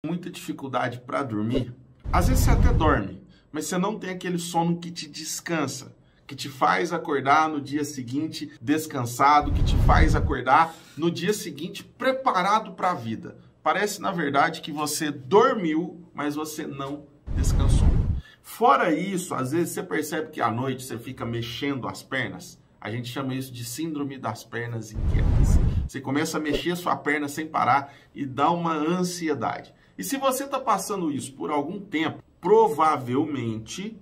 Muita dificuldade para dormir, às vezes você até dorme, mas você não tem aquele sono que te descansa, que te faz acordar no dia seguinte descansado, que te faz acordar no dia seguinte preparado para a vida. Parece, na verdade, que você dormiu, mas você não descansou. Fora isso, às vezes você percebe que à noite você fica mexendo as pernas. A gente chama isso de síndrome das pernas inquietas. Você começa a mexer sua perna sem parar e dá uma ansiedade. E se você está passando isso por algum tempo, provavelmente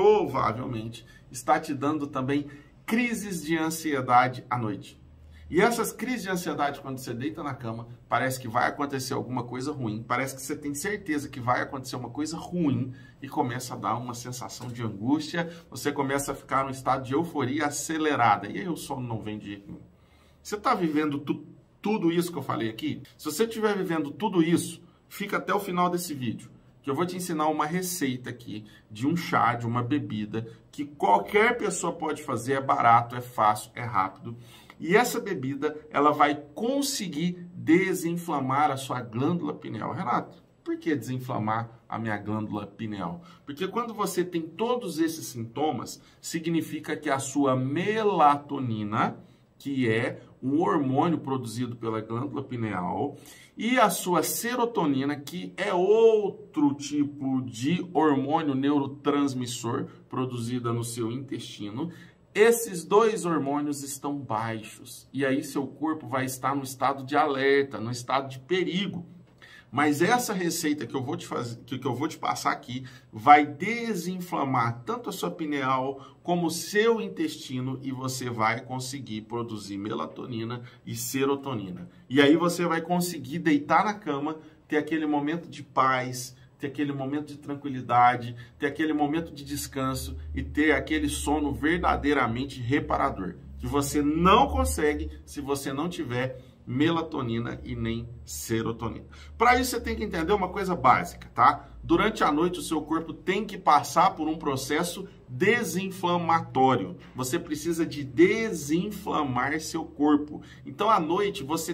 está te dando também crises de ansiedade à noite. E essas crises de ansiedade, quando você deita na cama, parece que vai acontecer alguma coisa ruim, parece que você tem certeza que vai acontecer uma coisa ruim e começa a dar uma sensação de angústia, você começa a ficar num estado de euforia acelerada, e aí o sono não vem de jeito nenhum. Você está vivendo tudo isso que eu falei aqui? Se você estiver vivendo tudo isso, fica até o final desse vídeo, que eu vou te ensinar uma receita aqui de um chá, de uma bebida, que qualquer pessoa pode fazer, é barato, é fácil, é rápido. E essa bebida, ela vai conseguir desinflamar a sua glândula pineal. Renato, por que desinflamar a minha glândula pineal? Porque quando você tem todos esses sintomas, significa que a sua melatonina, que é um hormônio produzido pela glândula pineal, e a sua serotonina, que é outro tipo de hormônio neurotransmissor produzida no seu intestino, esses dois hormônios estão baixos. E aí seu corpo vai estar no estado de alerta, no estado de perigo. Mas essa receita que eu vou te passar aqui vai desinflamar tanto a sua pineal como o seu intestino e você vai conseguir produzir melatonina e serotonina. E aí você vai conseguir deitar na cama, ter aquele momento de paz, ter aquele momento de tranquilidade, ter aquele momento de descanso e ter aquele sono verdadeiramente reparador, que você não consegue se você não tiver melatonina e nem serotonina. Para isso você tem que entender uma coisa básica, tá? Durante a noite o seu corpo tem que passar por um processo desinflamatório. Você precisa de desinflamar seu corpo. Então à noite você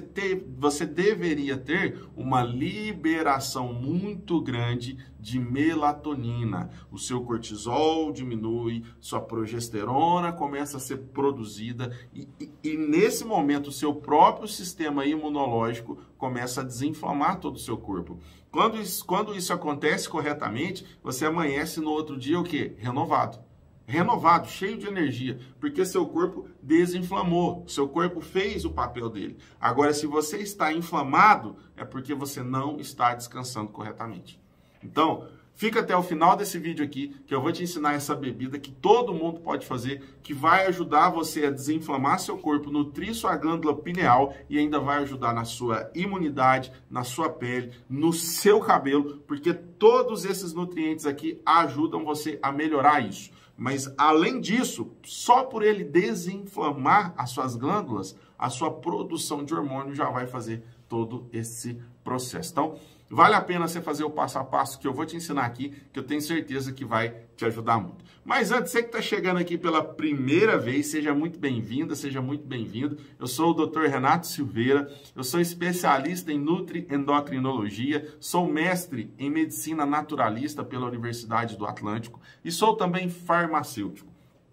deveria ter uma liberação muito grande de melatonina. O seu cortisol diminui, sua progesterona começa a ser produzida e nesse momento o seu próprio sistema imunológico começa a desinflamar todo o seu corpo. Quando isso acontece corretamente, você amanhece no outro dia o quê? Renovado, cheio de energia, porque seu corpo desinflamou, seu corpo fez o papel dele. Agora, se você está inflamado, é porque você não está descansando corretamente. Então, fica até o final desse vídeo aqui, que eu vou te ensinar essa bebida que todo mundo pode fazer, que vai ajudar você a desinflamar seu corpo, nutrir sua glândula pineal e ainda vai ajudar na sua imunidade, na sua pele, no seu cabelo, porque todos esses nutrientes aqui ajudam você a melhorar isso. Mas, além disso, só por ele desinflamar as suas glândulas, a sua produção de hormônio já vai fazer todo esse processo. Então, vale a pena você fazer o passo a passo que eu vou te ensinar aqui, que eu tenho certeza que vai te ajudar muito. Mas antes, você que está chegando aqui pela primeira vez, seja muito bem-vinda, seja muito bem-vindo. Eu sou o Dr. Renato Silveira, eu sou especialista em nutriendocrinologia, sou mestre em medicina naturalista pela Universidade do Atlântico e sou também farmacêutico.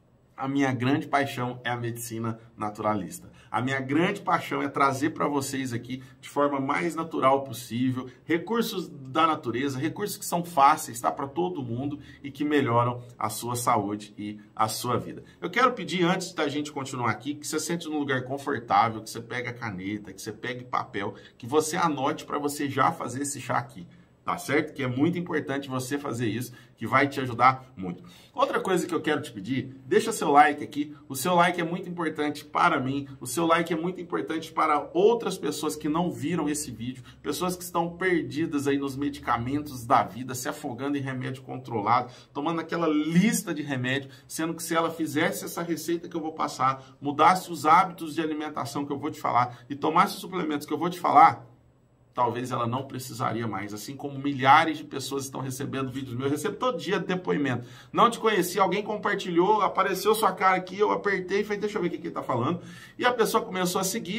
A minha grande paixão é a medicina naturalista. A minha grande paixão é trazer para vocês aqui, de forma mais natural possível, recursos da natureza, recursos que são fáceis, tá, para todo mundo e que melhoram a sua saúde e a sua vida. Eu quero pedir, antes da gente continuar aqui, que você sente num lugar confortável, que você pegue a caneta, que você pegue papel, que você anote para você já fazer esse chá aqui. Tá certo? Que é muito importante você fazer isso, que vai te ajudar muito. Outra coisa que eu quero te pedir, deixa seu like aqui. O seu like é muito importante para mim. O seu like é muito importante para outras pessoas que não viram esse vídeo. Pessoas que estão perdidas aí nos medicamentos da vida, se afogando em remédio controlado, tomando aquela lista de remédio, sendo que se ela fizesse essa receita que eu vou passar, mudasse os hábitos de alimentação que eu vou te falar e tomasse os suplementos que eu vou te falar, talvez ela não precisaria mais, assim como milhares de pessoas estão recebendo vídeos meus. Eu recebo todo dia depoimento. Não te conheci, alguém compartilhou, apareceu sua cara aqui, eu apertei e falei, deixa eu ver o que ele está falando. E a pessoa começou a seguir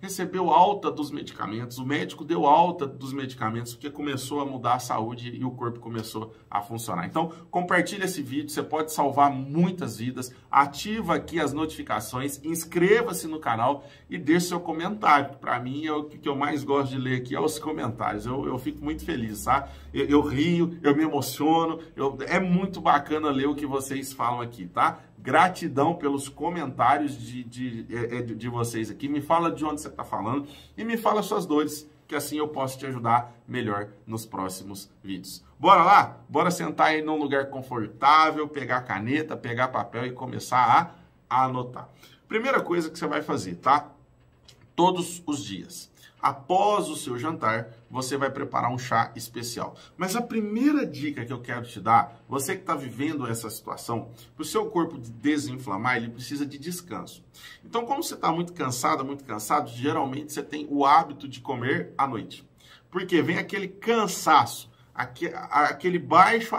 recebeu alta dos medicamentos, o médico deu alta dos medicamentos porque começou a mudar a saúde e o corpo começou a funcionar. Então, compartilha esse vídeo, você pode salvar muitas vidas, ativa aqui as notificações, inscreva-se no canal e deixe seu comentário. Para mim, o que eu mais gosto de ler aqui é os comentários, eu fico muito feliz, tá? Eu rio, eu me emociono, é muito bacana ler o que vocês falam aqui, tá? Gratidão pelos comentários de vocês aqui. Me fala de onde você está falando e me fala suas dores, que assim eu posso te ajudar melhor nos próximos vídeos. Bora lá? Bora sentar aí num lugar confortável, pegar caneta, pegar papel e começar a anotar. Primeira coisa que você vai fazer, tá? Todos os dias. Após o seu jantar, você vai preparar um chá especial. Mas a primeira dica que eu quero te dar, você que está vivendo essa situação, para o seu corpo desinflamar, ele precisa de descanso. Então, como você está muito cansado, geralmente você tem o hábito de comer à noite. Porque vem aquele cansaço, aquele baixo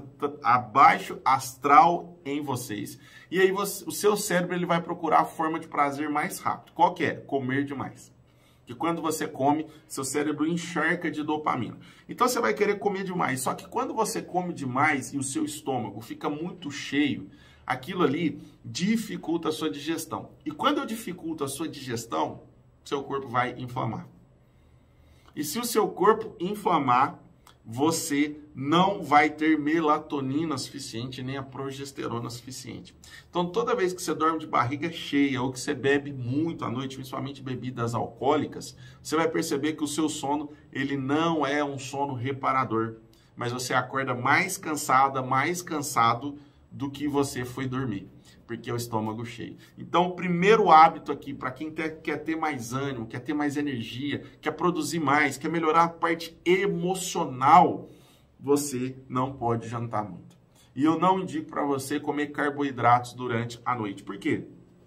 astral em vocês. E aí o seu cérebro ele vai procurar a forma de prazer mais rápido. Qual que é? Comer demais. Que quando você come, seu cérebro encharca de dopamina. Então você vai querer comer demais. Só que quando você come demais e o seu estômago fica muito cheio, aquilo ali dificulta a sua digestão. E quando eu dificulto a sua digestão, seu corpo vai inflamar. E se o seu corpo inflamar, você não vai ter melatonina suficiente, nem a progesterona suficiente. Então, toda vez que você dorme de barriga cheia ou que você bebe muito à noite, principalmente bebidas alcoólicas, você vai perceber que o seu sono, ele não é um sono reparador, mas você acorda mais cansado do que você foi dormir, porque é o estômago cheio. Então, o primeiro hábito aqui, para quem quer ter mais ânimo, quer ter mais energia, quer produzir mais, quer melhorar a parte emocional, você não pode jantar muito. E eu não indico para você comer carboidratos durante a noite. Por quê?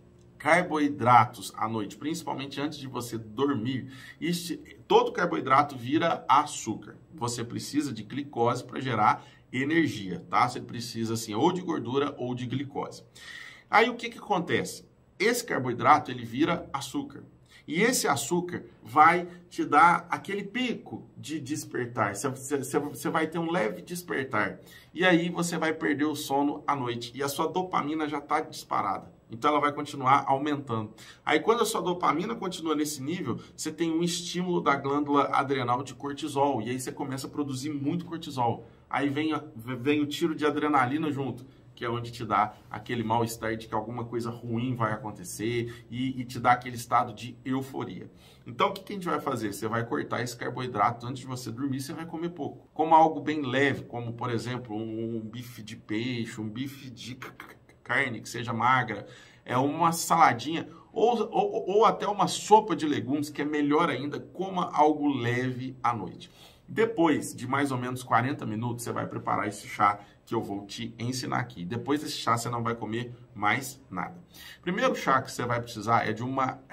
Carboidratos à noite, principalmente antes de você dormir, todo carboidrato vira açúcar. Você precisa de glicose para gerar energia, tá? Você precisa, assim, ou de gordura ou de glicose. Aí, o que acontece? Esse carboidrato, ele vira açúcar. E esse açúcar vai te dar aquele pico de despertar. Você vai ter um leve despertar. E aí, você vai perder o sono à noite. E a sua dopamina já está disparada. Então, ela vai continuar aumentando. Aí, quando a sua dopamina continua nesse nível, você tem um estímulo da glândula adrenal de cortisol. E aí, você começa a produzir muito cortisol. Aí, vem o tiro de adrenalina junto, que é onde te dá aquele mal-estar de que alguma coisa ruim vai acontecer e te dá aquele estado de euforia. Então, o que a gente vai fazer? Você vai cortar esse carboidrato antes de você dormir, você vai comer pouco. Como algo bem leve, como, por exemplo, um bife de peixe, um bife de carne que seja magra, uma saladinha ou até uma sopa de legumes, que é melhor ainda, coma algo leve à noite. Depois de mais ou menos 40 minutos, você vai preparar esse chá que eu vou te ensinar aqui. Depois desse chá, você não vai comer mais nada. Primeiro chá que você vai precisar é de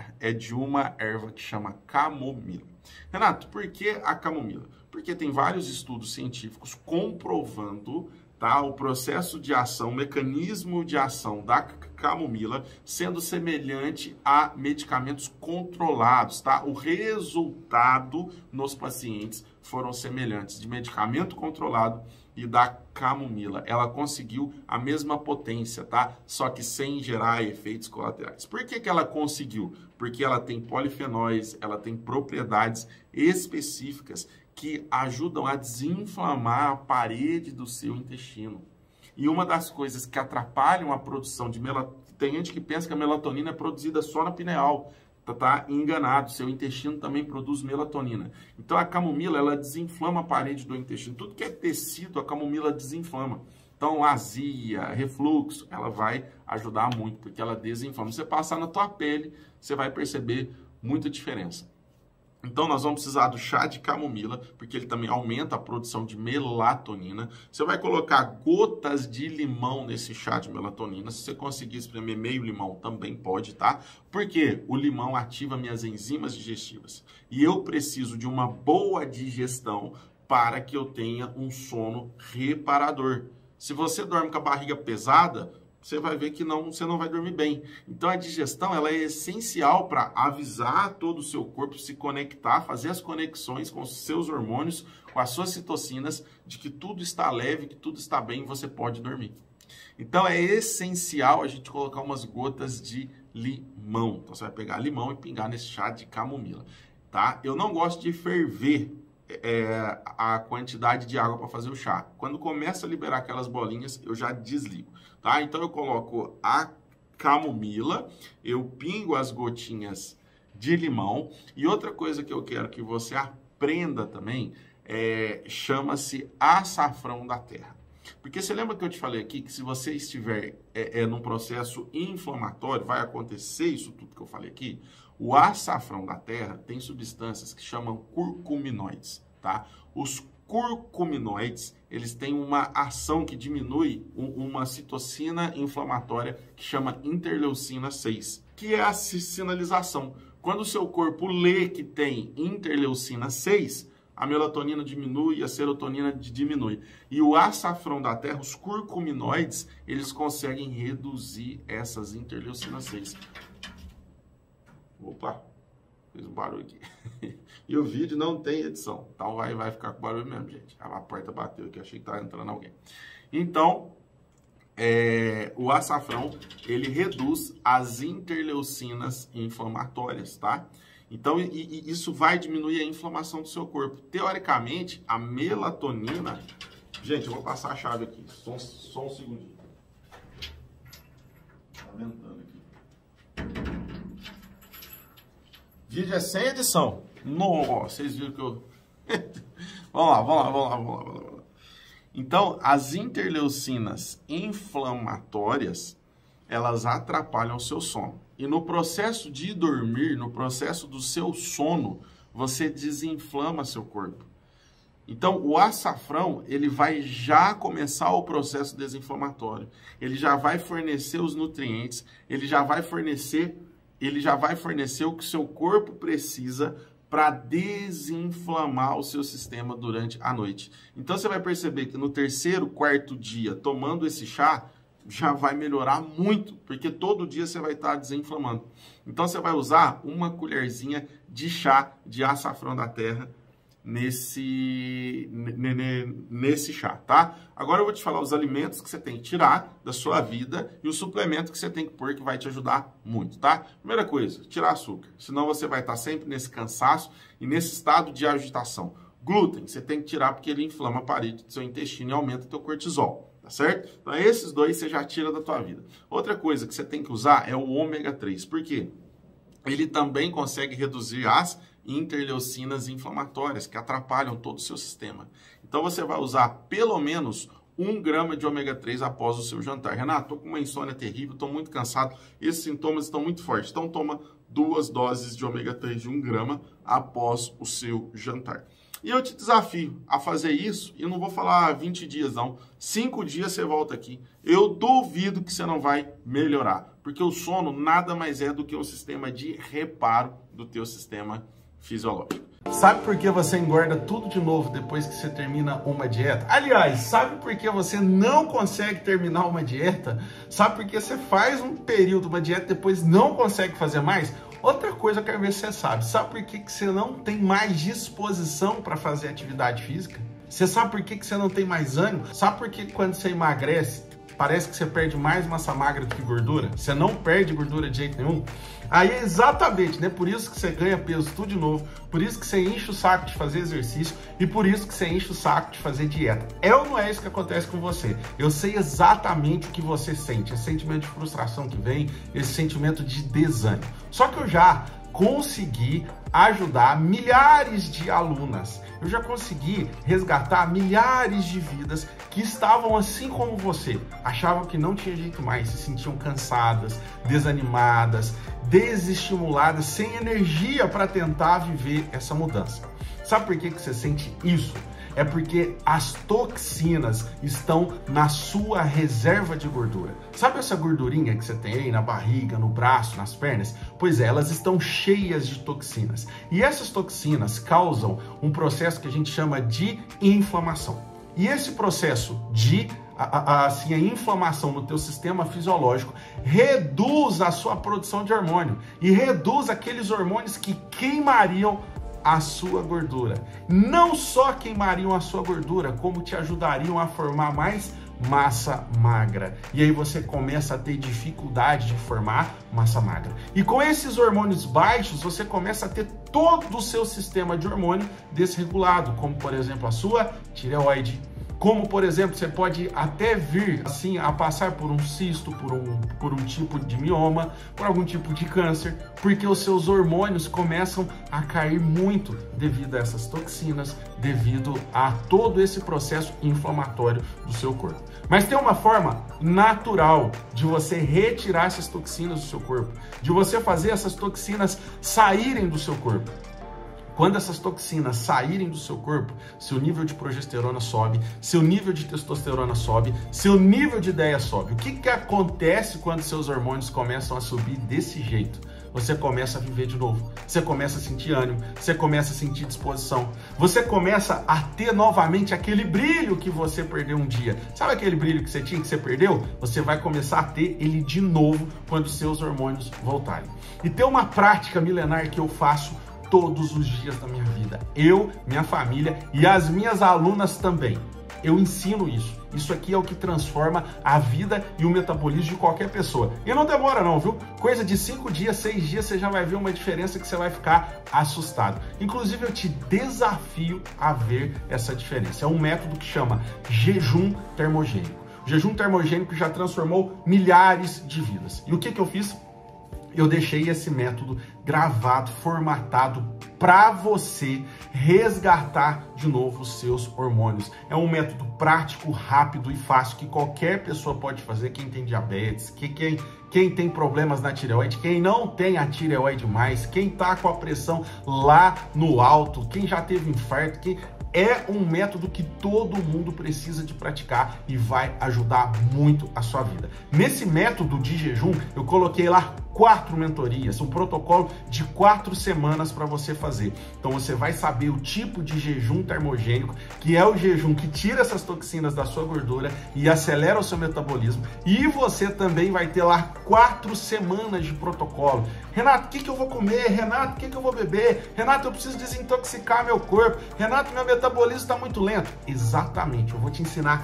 uma erva que chama camomila. Renato, por que a camomila? Porque tem vários estudos científicos comprovando, tá, o processo de ação, o mecanismo de ação da camomila sendo semelhante a medicamentos controlados, tá? O resultado nos pacientes foram semelhantes de medicamento controlado e da camomila. Ela conseguiu a mesma potência, tá? Só que sem gerar efeitos colaterais. Por que ela conseguiu? Porque ela tem polifenóis, ela tem propriedades específicas que ajudam a desinflamar a parede do seu intestino. E uma das coisas que atrapalham a produção de melatonina, tem gente que pensa que a melatonina é produzida só na pineal, tá enganado, seu intestino também produz melatonina. Então a camomila, ela desinflama a parede do intestino, tudo que é tecido, a camomila desinflama. Então azia, refluxo, ela vai ajudar muito, porque ela desinflama. Se você passar na tua pele, você vai perceber muita diferença. Então, nós vamos precisar do chá de camomila, porque ele também aumenta a produção de melatonina. Você vai colocar gotas de limão nesse chá de melatonina. Se você conseguir espremer meio limão, também pode, tá? Porque o limão ativa minhas enzimas digestivas. E eu preciso de uma boa digestão para que eu tenha um sono reparador. Se você dorme com a barriga pesada, você vai ver que você não vai dormir bem. Então a digestão ela é essencial para avisar todo o seu corpo, se conectar, fazer as conexões com os seus hormônios, com as suas citocinas, de que tudo está leve, que tudo está bem e você pode dormir. Então é essencial a gente colocar umas gotas de limão. Então você vai pegar limão e pingar nesse chá de camomila, tá? Eu não gosto de ferver a quantidade de água para fazer o chá. Quando começa a liberar aquelas bolinhas, eu já desligo, tá? Então eu coloco a camomila, eu pingo as gotinhas de limão e outra coisa que eu quero que você aprenda também chama-se açafrão da terra. Porque você lembra que eu te falei aqui que se você estiver num processo inflamatório, vai acontecer isso tudo que eu falei aqui? O açafrão da terra tem substâncias que chamam curcuminoides, tá? Os curcuminoides, eles têm uma ação que diminui uma citocina inflamatória que chama interleucina 6, que é a sinalização. Quando o seu corpo lê que tem interleucina 6, a melatonina diminui e a serotonina diminui. E o açafrão da terra, os curcuminoides, eles conseguem reduzir essas interleucinas 6. Opa, fez um barulho aqui. E o vídeo não tem edição, então vai ficar com barulho mesmo, gente. A porta bateu aqui, achei que estava entrando alguém. Então, o açafrão, ele reduz as interleucinas inflamatórias, tá? Então, isso vai diminuir a inflamação do seu corpo. Teoricamente, a melatonina... Gente, eu vou passar a chave aqui, só um segundinho. Tá aumentando aqui. Vídeo é sem edição. Nossa, vocês viram que eu... Vamos lá. Então, as interleucinas inflamatórias, elas atrapalham o seu sono. E no processo de dormir, no processo do seu sono, você desinflama seu corpo. Então, o açafrão, ele vai já começar o processo desinflamatório. Ele já vai fornecer os nutrientes, ele já vai fornecer o que o seu corpo precisa para desinflamar o seu sistema durante a noite. Então, você vai perceber que no terceiro, quarto dia, tomando esse chá, já vai melhorar muito, porque todo dia você vai estar desinflamando. Então, você vai usar uma colherzinha de chá de açafrão da terra nesse chá, tá? Agora eu vou te falar os alimentos que você tem que tirar da sua vida e o suplemento que você tem que pôr que vai te ajudar muito, tá? Primeira coisa, tirar açúcar, senão você vai estar sempre nesse cansaço e nesse estado de agitação. Glúten, você tem que tirar porque ele inflama a parede do seu intestino e aumenta o teu cortisol, tá certo? Então esses dois você já tira da tua vida. Outra coisa que você tem que usar é o ômega 3, por quê? Ele também consegue reduzir as interleucinas inflamatórias que atrapalham todo o seu sistema. Então você vai usar pelo menos 1 grama de ômega 3 após o seu jantar. Renato, estou com uma insônia terrível, estou muito cansado, esses sintomas estão muito fortes. Então toma 2 doses de ômega 3 de 1 grama após o seu jantar. E eu te desafio a fazer isso, e eu não vou falar 20 dias não, 5 dias você volta aqui. Eu duvido que você não vai melhorar, porque o sono nada mais é do que um sistema de reparo do teu sistema fisiológico. Sabe por que você engorda tudo de novo depois que você termina uma dieta? Aliás, sabe por que você não consegue terminar uma dieta? Sabe por que você faz um período, uma dieta, depois não consegue fazer mais? Outra coisa eu quero ver se você sabe. Sabe por que você não tem mais disposição para fazer atividade física? Você sabe por que você não tem mais ânimo? Sabe por que quando você emagrece, parece que você perde mais massa magra do que gordura? Você não perde gordura de jeito nenhum? Aí é exatamente, né? Por isso que você ganha peso tudo de novo, por isso que você enche o saco de fazer exercício e por isso que você enche o saco de fazer dieta. É ou não é isso que acontece com você? Eu sei exatamente o que você sente, esse sentimento de frustração que vem, esse sentimento de desânimo. Só que eu já consegui ajudar milhares de alunas. Eu já consegui resgatar milhares de vidas que estavam assim como você, achavam que não tinha jeito mais, se sentiam cansadas, desanimadas, desestimuladas, sem energia para tentar viver essa mudança. Sabe por que você sente isso? É porque as toxinas estão na sua reserva de gordura. Sabe essa gordurinha que você tem aí na barriga, no braço, nas pernas? Pois é, elas estão cheias de toxinas. E essas toxinas causam um processo que a gente chama de inflamação. E esse processo de a inflamação no teu sistema fisiológico reduz a sua produção de hormônio e reduz aqueles hormônios que queimariam a sua gordura. Não só queimariam a sua gordura, como te ajudariam a formar mais massa magra. E aí você começa a ter dificuldade de formar massa magra. E com esses hormônios baixos, você começa a ter todo o seu sistema de hormônio desregulado, como por exemplo a sua tireoide. Como, por exemplo, você pode até vir assim a passar por um cisto, por um tipo de mioma, por algum tipo de câncer, porque os seus hormônios começam a cair muito devido a essas toxinas, devido a todo esse processo inflamatório do seu corpo. Mas tem uma forma natural de você retirar essas toxinas do seu corpo, de você fazer essas toxinas saírem do seu corpo. Quando essas toxinas saírem do seu corpo, seu nível de progesterona sobe, seu nível de testosterona sobe, seu nível de ideia sobe. O que acontece quando seus hormônios começam a subir desse jeito? Você começa a viver de novo, você começa a sentir ânimo, você começa a sentir disposição, você começa a ter novamente aquele brilho que você perdeu um dia. Sabe aquele brilho que você tinha, que você perdeu? Você vai começar a ter ele de novo quando seus hormônios voltarem. E tem uma prática milenar que eu faço todos os dias da minha vida. Eu, minha família e as minhas alunas também. Eu ensino isso. Isso aqui é o que transforma a vida e o metabolismo de qualquer pessoa. E não demora não, viu? Coisa de 5 dias, 6 dias, você já vai ver uma diferença que você vai ficar assustado. Inclusive, eu te desafio a ver essa diferença. É um método que chama jejum termogênico. O jejum termogênico já transformou milhares de vidas. E o que eu fiz? Eu deixei esse método gravado, formatado para você resgatar de novo os seus hormônios. É um método prático, rápido e fácil que qualquer pessoa pode fazer. Quem tem diabetes, quem tem problemas na tireoide, quem não tem a tireoide mais, quem tá com a pressão lá no alto, quem já teve infarto, é um método que todo mundo precisa de praticar e vai ajudar muito a sua vida. Nesse método de jejum, eu coloquei lá 4 mentorias, um protocolo de 4 semanas para você fazer. Então você vai saber o tipo de jejum termogênico, que é o jejum que tira essas toxinas da sua gordura e acelera o seu metabolismo. E você também vai ter lá 4 semanas de protocolo. Renato, o que eu vou comer? Renato, o que eu vou beber? Renato, eu preciso desintoxicar meu corpo. Renato, meu metabolismo está muito lento. Exatamente, eu vou te ensinar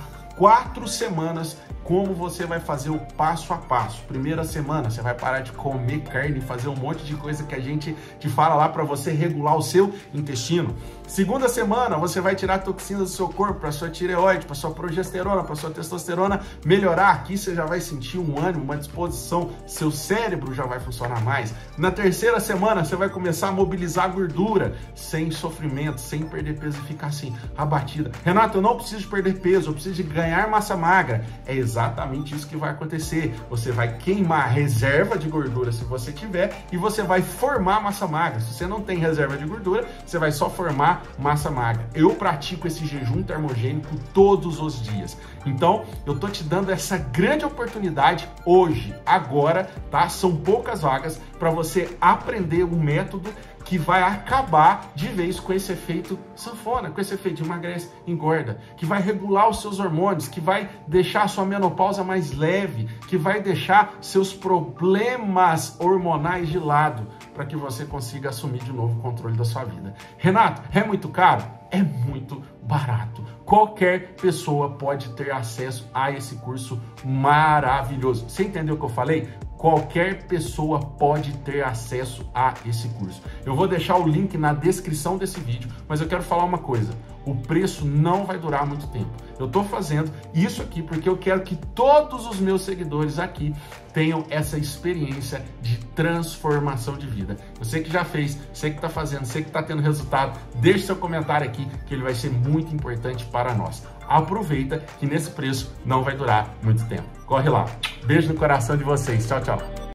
4 semanas como você vai fazer o passo a passo. Primeira semana, você vai parar de comer carne e fazer um monte de coisa que a gente te fala lá para você regular o seu intestino. Segunda semana, você vai tirar toxinas do seu corpo para sua tireoide, para sua progesterona, para sua testosterona melhorar. Aqui você já vai sentir um ânimo, uma disposição, seu cérebro já vai funcionar mais. Na terceira semana, você vai começar a mobilizar a gordura sem sofrimento, sem perder peso e ficar assim, abatida. Renato, eu não preciso perder peso, eu preciso de ganhar massa magra. É exatamente isso que vai acontecer. Você vai queimar reserva de gordura se você tiver e você vai formar massa magra. Se você não tem reserva de gordura, você vai só formar massa magra. Eu pratico esse jejum termogênico todos os dias. Então, eu tô te dando essa grande oportunidade hoje, agora, tá? São poucas vagas para você aprender um método que vai acabar de vez com esse efeito sanfona, com esse efeito de emagrece, engorda, que vai regular os seus hormônios, que vai deixar a sua menopausa mais leve, que vai deixar seus problemas hormonais de lado, para que você consiga assumir de novo o controle da sua vida. Renato, é muito caro? É muito barato. Qualquer pessoa pode ter acesso a esse curso maravilhoso. Você entendeu o que eu falei? Qualquer pessoa pode ter acesso a esse curso. Eu vou deixar o link na descrição desse vídeo, mas eu quero falar uma coisa. O preço não vai durar muito tempo. Eu tô fazendo isso aqui porque eu quero que todos os meus seguidores aqui tenham essa experiência de transformação de vida. Você que já fez, você que tá fazendo, você que tá tendo resultado, deixe seu comentário aqui que ele vai ser muito importante para nós. Aproveita que nesse preço não vai durar muito tempo. Corre lá. Beijo no coração de vocês. Tchau, tchau.